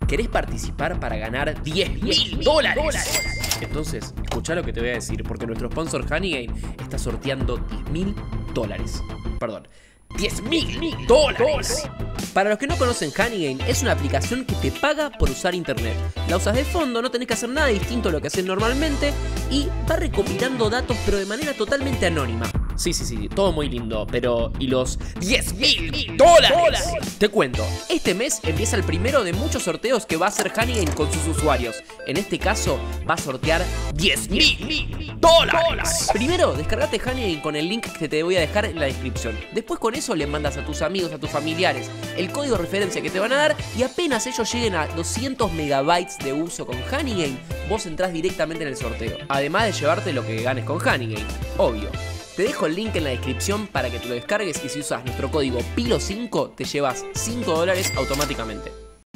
¿Querés participar para ganar $10.000? Entonces, escuchá lo que te voy a decir, porque nuestro sponsor Honeygame está sorteando $10.000. Perdón, $10.000. Para los que no conocen Honeygame, es una aplicación que te paga por usar internet. La usas de fondo, no tenés que hacer nada distinto a lo que haces normalmente y va recopilando datos pero de manera totalmente anónima. Sí, todo muy lindo, pero ¿y los $10.000? Te cuento, este mes empieza el primero de muchos sorteos que va a hacer Honeygame con sus usuarios. En este caso, va a sortear $10.000. Primero, descargate Honeygame con el link que te voy a dejar en la descripción. Después con eso le mandas a tus amigos, a tus familiares, el código de referencia que te van a dar y apenas ellos lleguen a 200 megabytes de uso con Honeygame, vos entrás directamente en el sorteo. Además de llevarte lo que ganes con Honeygame, obvio. Te dejo el link en la descripción para que te lo descargues y si usas nuestro código PILO5 te llevas $5 automáticamente.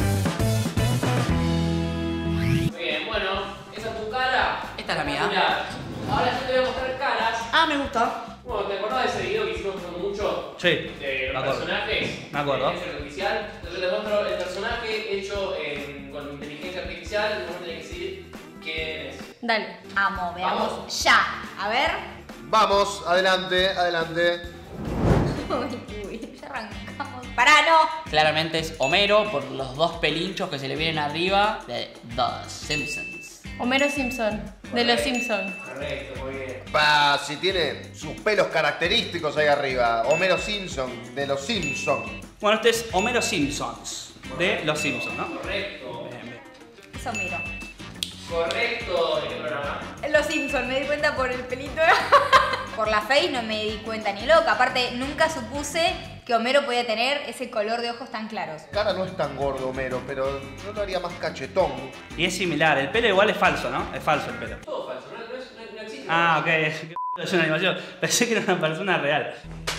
Muy bien, bueno, ¿esa es tu cara? Esta es la mía. Mira, ahora yo te voy a mostrar caras. Ah, me gusta. Bueno, ¿te acordás de ese video que hicimos mucho? Sí, De los personajes. Me acuerdo. De inteligencia artificial. Entonces yo te muestro el personaje hecho con inteligencia artificial y vos tenés que decir quién es. Dale. Amo, veamos ya. A ver. Vamos, adelante, adelante. Uy, ya arrancamos. ¡Pará, no! Claramente es Homero por los dos pelinchos que se le vienen arriba de The Simpsons. Homero Simpson, de los Simpsons. Correcto, muy bien. Si tiene sus pelos característicos ahí arriba. Homero Simpson, de los Simpsons. Bueno, este es Homero Simpsons, de Los Simpsons, ¿no? Correcto. Bien, bien. Eso miro. Correcto, ¿en qué programa? Los Simpsons, me di cuenta por el pelito. Por la face no me di cuenta ni loca. Aparte, nunca supuse que Homero podía tener ese color de ojos tan claros. Cara no es tan gordo, Homero, pero yo lo haría más cachetón. Y es similar, el pelo igual es falso, ¿no? Es falso el pelo. Todo falso, no existe. Ah, ok, es una animación. Pensé que era una persona real.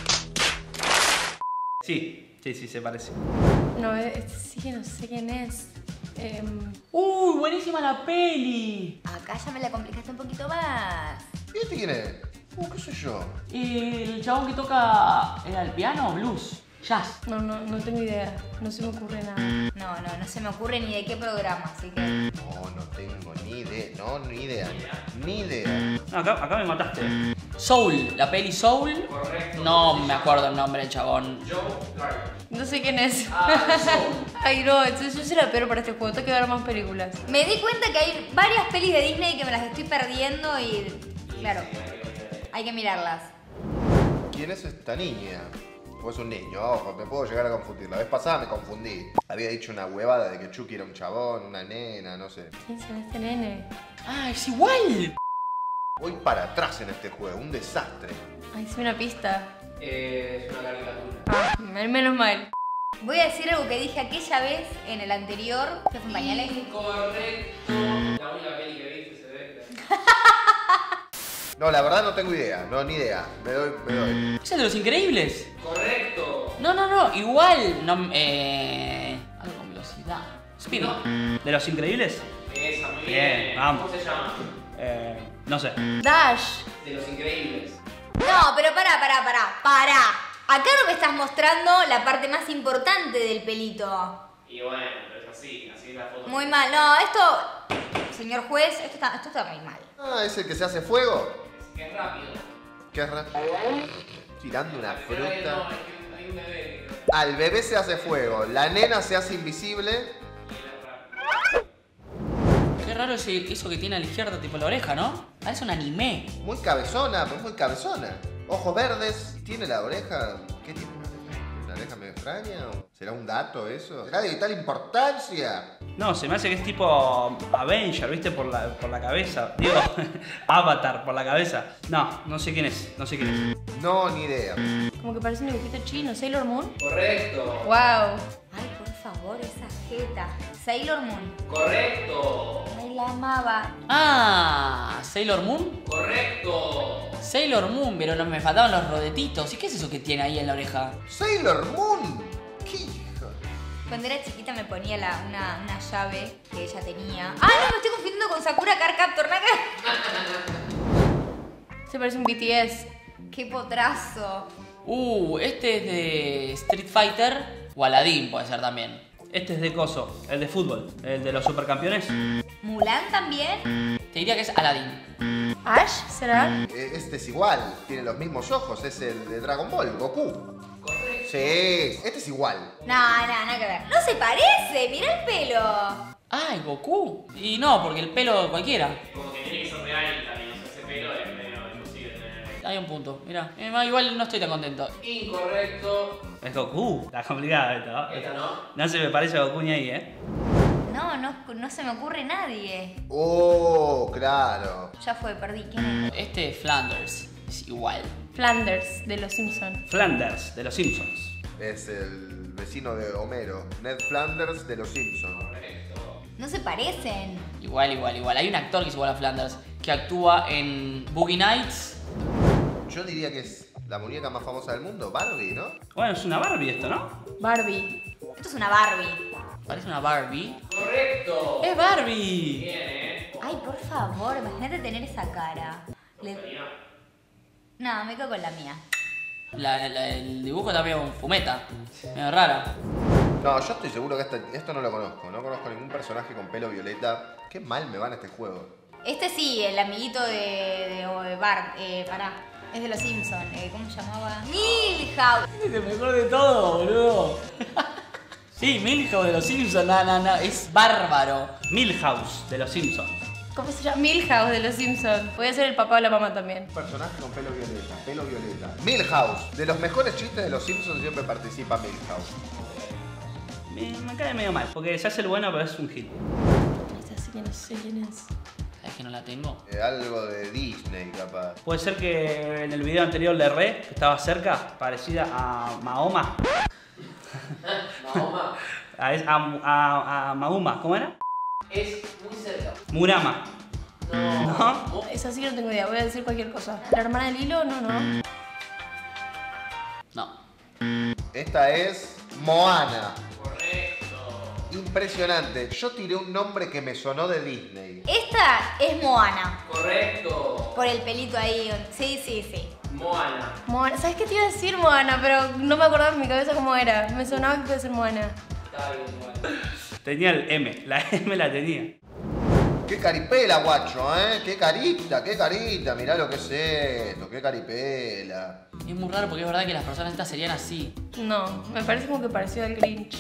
Sí, se parece. No, sí que no sé quién es. ¡Uy, buenísima la peli! Acá ya me la complicaste un poquito más. ¿Y este quién es? ¿Qué sé yo? El chabón que toca el piano, blues, jazz. No tengo idea. No se me ocurre nada. No se me ocurre ni de qué programa, así que... No tengo ni idea. Ni idea. No, acá me mataste. Soul, la peli Soul. Correcto. No me acuerdo el nombre del chabón. Joe Carter. No sé quién es. Soul. Ay, no, entonces yo soy la peor para este juego. Tengo que ver más películas. Me di cuenta que hay varias pelis de Disney que me las estoy perdiendo y... Claro, hay que mirarlas. ¿Quién es esta niña? O es un niño, ojo, me puedo llegar a confundir. La vez pasada me confundí. Había dicho una huevada de que Chucky era un chabón, una nena, no sé. ¿Quién será este nene? ¡Ah, es igual! Voy para atrás en este juego, un desastre. Ay, sí, una pista. Es una caricatura. Ah, menos mal. Voy a decir algo que dije aquella vez en el anterior. ¿Qué fue en pañales? Correcto. La única peli que viste se ve. No, la verdad no tengo idea, ni idea. Me doy. ¿Es el de Los Increíbles? Correcto. No, igual. No, algo con velocidad. Speedy. ¿De Los Increíbles? Esa, muy Bien, bien. vamos. ¿Cómo se llama? No sé. Dash. De Los Increíbles. No, pero pará. Acá no me estás mostrando la parte más importante del pelito. Y bueno, pero es así es la foto. Muy mal. No, esto... Señor juez, esto está muy mal. Ah, ¿es el que se hace fuego? Que es rápido. Qué rápido. Tirando una Pero fruta. no, es que hay un bebé. Al bebé se hace fuego, la nena se hace invisible. Qué raro eso que tiene a la izquierda, tipo la oreja, ¿no? Parece un anime. Muy cabezona, pero muy cabezona. Ojos verdes, tiene la oreja. ¿Qué tiene? ¿Una oreja medio extraña? ¿Será un dato eso? ¿Será de vital importancia? No, se me hace que es tipo Avenger, ¿viste? Por la cabeza. Digo, Avatar, por la cabeza. No sé quién es. No, ni idea. Como que parece un dibujito chino. ¿Sailor Moon? Correcto. Wow. Ay, por favor, esa jeta. Sailor Moon. Correcto. Ay, la amaba. Ah, Sailor Moon. Correcto. Sailor Moon, pero no me faltaban los rodetitos. ¿Y qué es eso que tiene ahí en la oreja? Sailor Moon. ¿Qué hijo? Cuando era chiquita me ponía una llave que ella tenía. Ah, no, me estoy confundiendo con Sakura Card Captor. ¿No? Se parece un BTS. ¡Qué potrazo! Este es de Street Fighter o Aladdin puede ser también. Este es de coso, el de fútbol, el de los supercampeones. Mulan también. Te diría que es Aladdin. ¿Ash será? Este es igual, tiene los mismos ojos, es el de Dragon Ball, Goku. Sí, este es igual. No, nada que ver. No se parece, mirá el pelo. Ah, ¿el Goku? Y no, porque el pelo cualquiera. Como que tiene que ser real también, o sea, ese pelo es medio imposible tener. Hay un punto, mira. Igual no estoy tan contento. Incorrecto. Es Goku. Está complicado esto, ¿no? Esta no. No se me parece a Goku ni ahí, ¿eh? No se me ocurre nadie. Oh, claro. Ya fue, perdí. ¿Quién es? Este Flanders es igual. Flanders, de los Simpsons. Flanders, de los Simpsons. Es el vecino de Homero, Ned Flanders de los Simpsons. No se parecen. Igual. Hay un actor que es igual a Flanders que actúa en Boogie Nights. Yo diría que es la muñeca más famosa del mundo, Barbie, ¿no? Bueno, es una Barbie esto, ¿no? Barbie. Esto es una Barbie. Parece una Barbie. Correcto. ¡Es Barbie! Bien, Ay, por favor, imagínate tener esa cara. No, me quedo con la mía. El dibujo está medio un fumeta. Medio rara. No, yo estoy seguro que esto no lo conozco. No conozco ningún personaje con pelo violeta. Qué mal me va en este juego. Este sí, el amiguito de Bart. Pará. Es de los Simpsons. ¿Cómo se llamaba? Milhouse. Es el mejor de todo, boludo. Sí, Milhouse de los Simpsons. No. Es bárbaro. Milhouse, de los Simpsons. ¿Cómo se llama? Milhouse de los Simpsons. Puede ser el papá o la mamá también. Un personaje con pelo violeta. Milhouse. De los mejores chistes de los Simpsons siempre participa Milhouse. Me cae medio mal, porque se hace el bueno, pero es un hit. Esta sí que no sé quién es. ¿Sabes que no la tengo? Algo de Disney, capaz. Puede ser que en el video anterior le erré, que estaba cerca, parecida a Mahoma. Mahoma. A Mahoma, ¿cómo era? Es muy cerca. Murama. ¿No? Esa sí que no tengo idea. Voy a decir cualquier cosa. ¿La hermana de Lilo? No. No. Esta es Moana. Correcto. Impresionante. Yo tiré un nombre que me sonó de Disney. Esta es Moana. Correcto. Por el pelito ahí. Sí. Moana. Moana. ¿Sabes qué te iba a decir, Moana? Pero no me acordaba en mi cabeza cómo era. Me sonaba que puede ser Moana. Está bien, Moana. Tenía el M, la M la tenía. Qué caripela, guacho, ¿eh? Qué carita. Mirá lo que es esto. Qué caripela. Es muy raro porque es verdad que las personas estas serían así. No, me parece como que pareció al Grinch.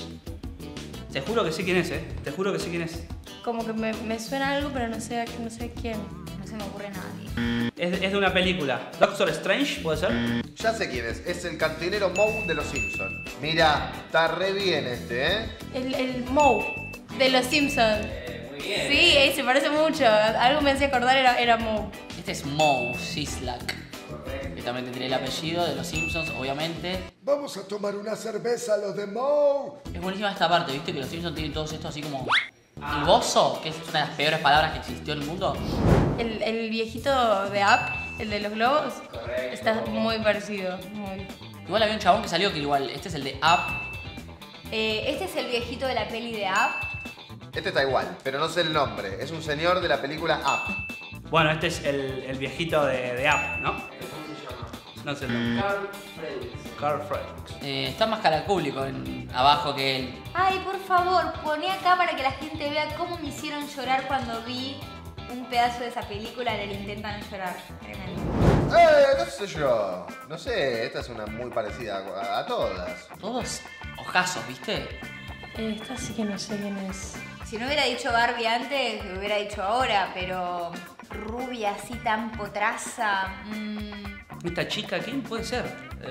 Te juro que sé quién es, Te juro que sé quién es. Como que me suena algo, pero no sé quién. No se me ocurre nadie. Es de una película. Doctor Strange, ¿puede ser? Ya sé quién es. Es el cantinero Moe de los Simpsons. Mirá, está re bien este, ¿eh? El Moe de los Simpsons. Muy bien. Sí, se parece mucho. Algo me hacía acordar, era Moe. Este es Moe Sislak. Que también tendría el apellido de los Simpsons, obviamente. Vamos a tomar una cerveza, los de Moe. Es buenísima esta parte, ¿viste? Que los Simpsons tienen todo esto así como... El bozo, que es una de las peores palabras que existió en el mundo. El viejito de Up, el de los globos, está muy parecido. Igual había un chabón que salió que igual, este es el de Up. Este es el viejito de la peli de Up. Este está igual, pero no sé el nombre. Es un señor de la película Up. Bueno, este es el viejito de Up, ¿no? ¿Cómo se llama? No sé el nombre. Carl Fredericks. Carl Fredericks. Está más cara al público abajo que él. Ay, por favor, poné acá para que la gente vea cómo me hicieron llorar cuando vi un pedazo de esa película en el Intenta no llorar. Tremendo. No sé yo. No sé, esta es una muy parecida a todas. Todos ojazos, ¿viste? Esta sí que no sé quién es. Si no hubiera dicho Barbie antes, lo hubiera dicho ahora, pero rubia así tan potraza. ¿Esta chica quién puede ser?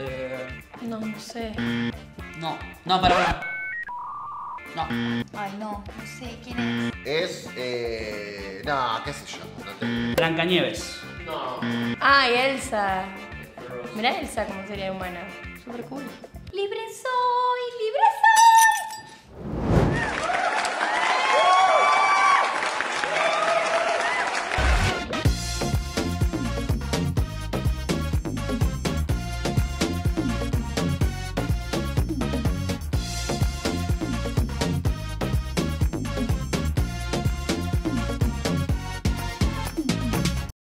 No sé. No, para. No. Ay, no sé quién es. No, qué sé yo. No tengo. Blancanieves. No. Ah, y Elsa. Mirá Elsa como sería humana. Súper cool. Libre soy.